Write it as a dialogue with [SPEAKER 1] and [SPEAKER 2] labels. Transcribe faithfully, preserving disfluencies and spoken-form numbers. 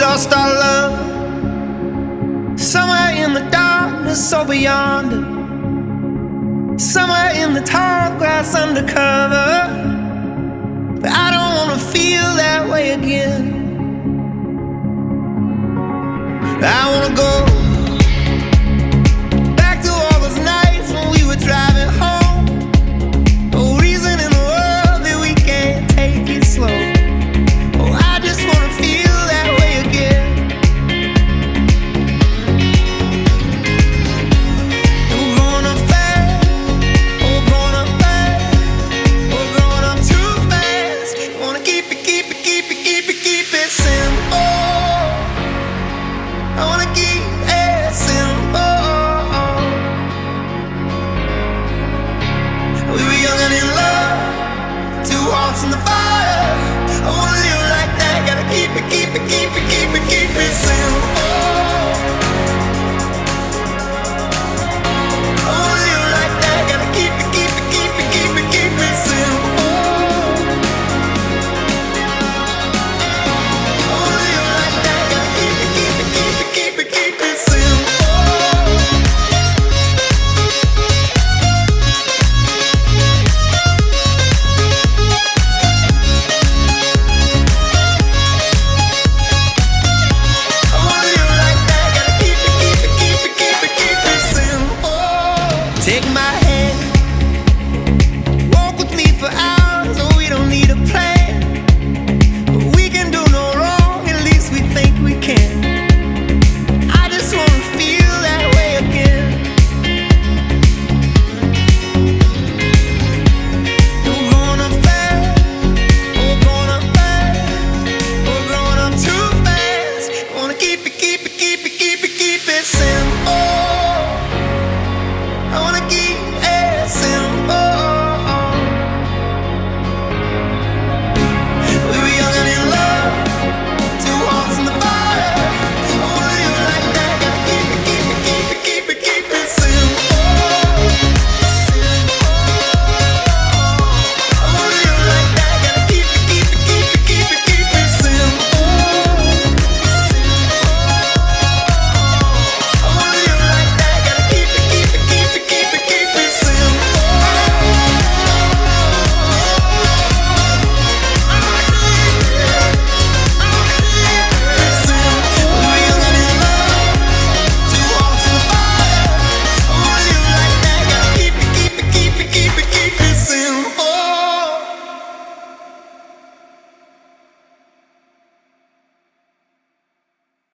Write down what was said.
[SPEAKER 1] lost our love somewhere in the darkness or beyond it, somewhere in the tall grass undercover. But I don't wanna feel that way again. I wanna go back to all those nights when we were driving home. No reason in the world that we can't take it slow. Oh, I just wanna feel that way again. We're growing up fast, oh, we're growing up fast, we're growing up too fast. Wanna keep it, keep it, keep it, keep it, keep it simple. I wanna keep it simple. We were young and in love, two hearts in the fire. I wanna live like that, gotta keep it, keep it, keep